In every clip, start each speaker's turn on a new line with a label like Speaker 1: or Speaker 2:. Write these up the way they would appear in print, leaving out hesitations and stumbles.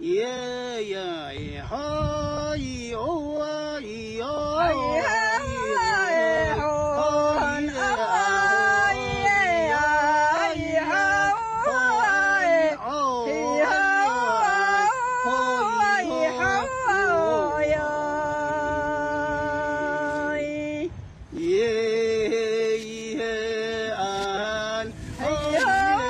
Speaker 1: 耶呀耶哈咿哦啊咿哦
Speaker 2: 哎呀哎吼哎呀哎呀哎吼哎吼哎呀
Speaker 1: 耶耶安
Speaker 2: 哎呀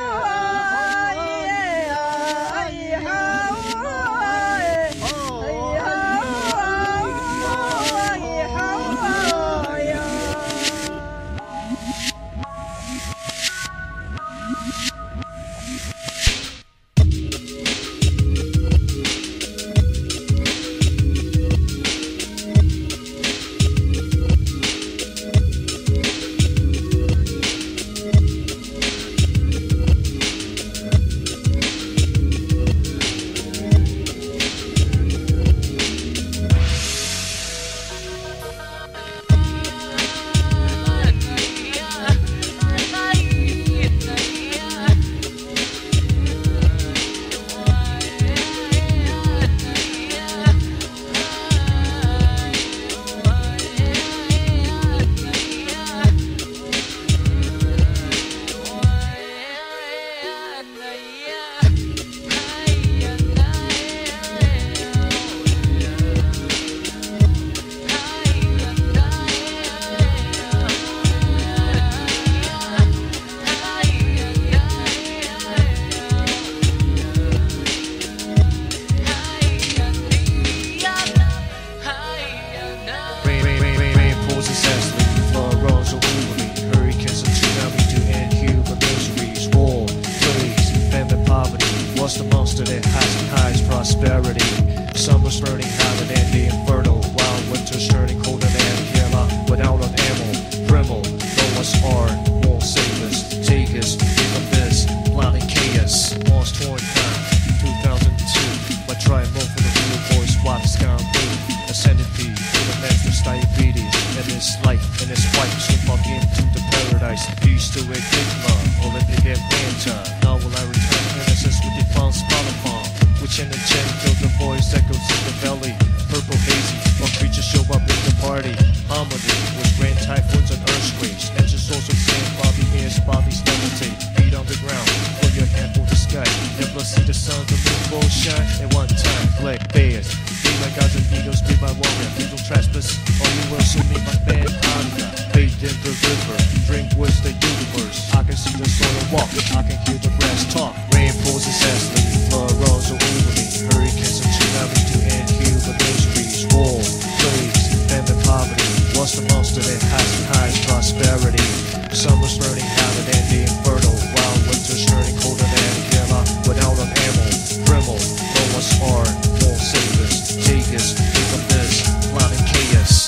Speaker 3: What's the monster that hides prosperity? Summer's burning hotter than the inferno, while winter's turning colder than killer without an ammo. Primo, Noah's Ark won't save us. Take us from this blinding chaos. Mars torn time, 2002. My try more for the real boys, while the sky blue. A centipede with a master's diabetes, and its light and its white slip up into the paradise. Peace to Enigma, Olympic Atlanta. Now will I return to innocence with Difang Palafang, which in the gem killed the voice that goes in the belly. Purple-hazy, while creatures show up in the party. Harmony with rain, typhoons, and earthquakes. Engine souls of sand, body ears, bodies levitate. Feet on the ground, pull your hand for the sky. Never see the sun, the moon will shine. At one time, black bears. Be my gods and eagles, be my warrior. Please don't trespass, or you will soon meet my band Enigma. Bathe in the river, drink with the universe. I can see the soil walk, I can hear the grass talk. Rain pours incessantly, flood runs over me. Hurricanes and tsunamis to end human miseries. War, plagues, famine, poverty. What's the monster that hides prosperity? Summer's burning hotter than the inferno, while winter's turning colder than killer without an ammo. Primo, Noah's Ark won't save us. Take us from this blinding chaos.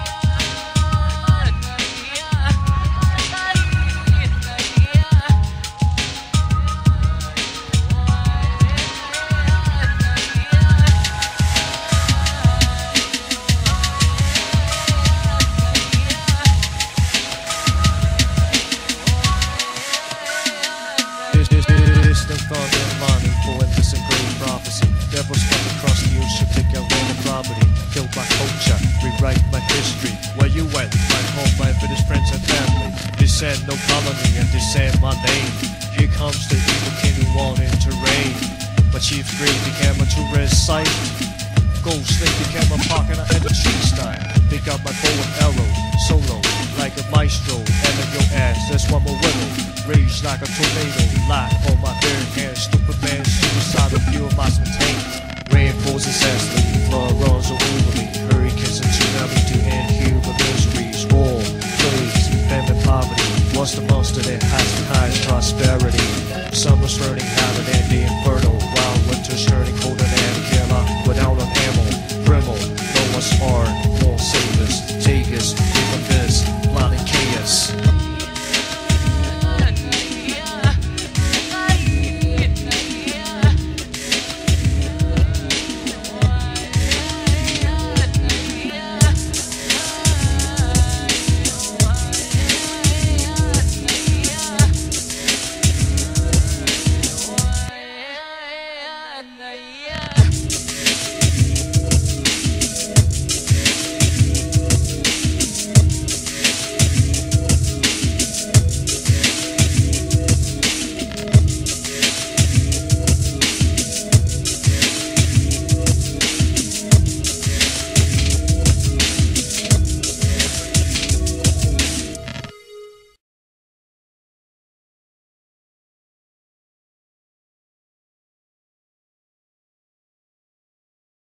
Speaker 3: Distant thunder and lightning, poems and great prophecy. Devils come across the ocean, take out random property. Killed my culture, rewrite my history. Where you went, my home, my British friends and family. Descend no colony and descend my name. Here comes the evil king who wanted to reign. My chief's grave became a tourist site. Gold snake became a pocket and a tree style. Pick up my bow and arrow, solo, like a maestro. And in your ass, there's one more riddle. Rage like a tornado, lock on my bare hands. Stupid man, suicidal, pure my spontaneous. Rain pours incessantly, flood runs